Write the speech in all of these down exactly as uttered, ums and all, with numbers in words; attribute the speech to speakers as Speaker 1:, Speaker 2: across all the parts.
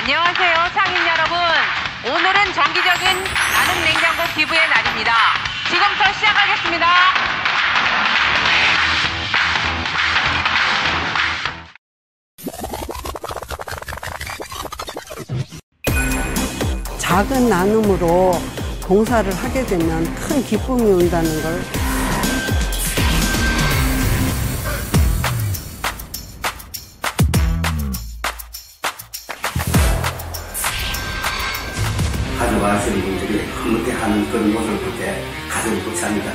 Speaker 1: 안녕하세요, 상인 여러분. 오늘은 정기적인 나눔 냉장고 기부의 날입니다. 지금부터 시작하겠습니다.
Speaker 2: 작은 나눔으로 봉사를 하게 되면 큰 기쁨이 온다는 걸
Speaker 3: 가져가시는 분들이 흐뭇해하는 그런 모습을 볼 때 가슴이 벅찹니다.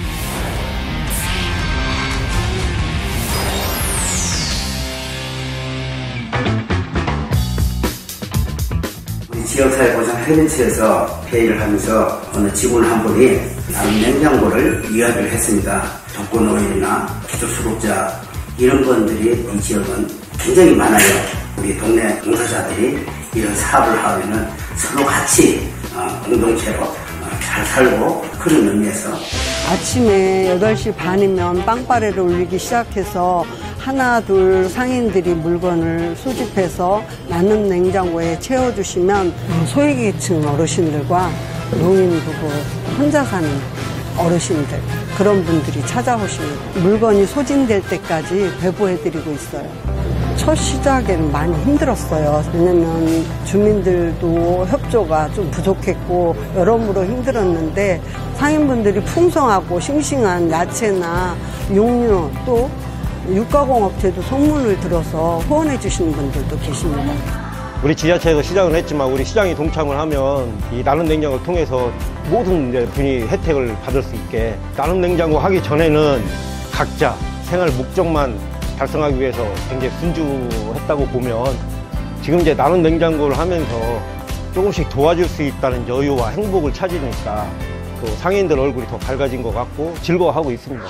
Speaker 3: 우리 지역사회보장회의체에서 회의를 하면서 어느 직원 한 분이 나눔 냉장고를 이야기를 했습니다. 독거노인이나 기초수급자 이런 분들이 이 지역은 굉장히 많아요. 우리 동네 봉사자들이 이런 사업을 하면은 서로 같이 어, 공동체로 어, 잘 살고 그런 의미에서
Speaker 2: 아침에 여덟 시 반이면 빵빠레를 울리기 시작해서 하나 둘 상인들이 물건을 수집해서 나눔 냉장고에 채워주시면 소외계층 어르신들과 노인 부부, 혼자 사는 어르신들 그런 분들이 찾아오시는 물건이 소진될 때까지 배부해드리고 있어요. 첫 시작에는 많이 힘들었어요. 왜냐면 주민들도 협조가 좀 부족했고 여러모로 힘들었는데 상인분들이 풍성하고 싱싱한 야채나 육류 또 육가공업체도 소문을 들어서 후원해 주시는 분들도 계십니다.
Speaker 4: 우리 지자체에서 시작을 했지만 우리 시장이 동참을 하면 이 나눔 냉장고를 통해서 모든 분이 혜택을 받을 수 있게 나눔 냉장고 하기 전에는 각자 생활 목적만 달성하기 위해서 굉장히 분주했다고 보면 지금 이제 나눔 냉장고를 하면서 조금씩 도와줄 수 있다는 여유와 행복을 찾으니까 또 상인들 얼굴이 더 밝아진 것 같고 즐거워하고 있습니다.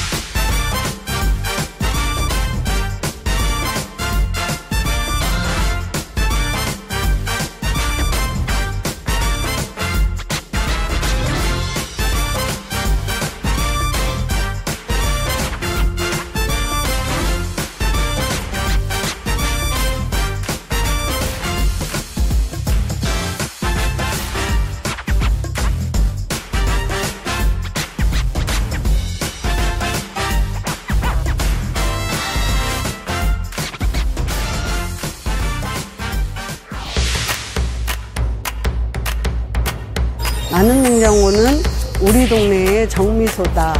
Speaker 2: 나눔 냉장고는 우리 동네의 정미소다.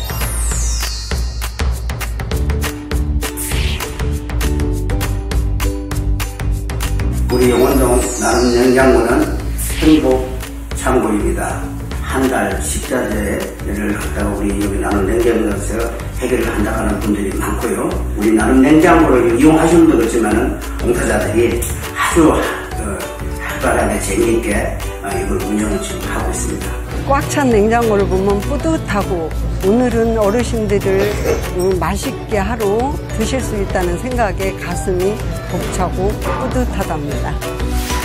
Speaker 3: 우리 용원동 나눔 냉장고는 행복 창고입니다. 한 달 식자재를 갖다가 우리 여기 나눔 냉장고에서 해결을 한다고 하는 분들이 많고요. 우리 나눔 냉장고를 이용하시는 분도 있지만은 봉사자들이 아주 활발하게 재미있게 이걸 운영을 지금 하고 있습니다.
Speaker 2: 꽉 찬 냉장고를 보면 뿌듯하고 오늘은 어르신들을 맛있게 하루 드실 수 있다는 생각에 가슴이 벅차고 뿌듯하답니다.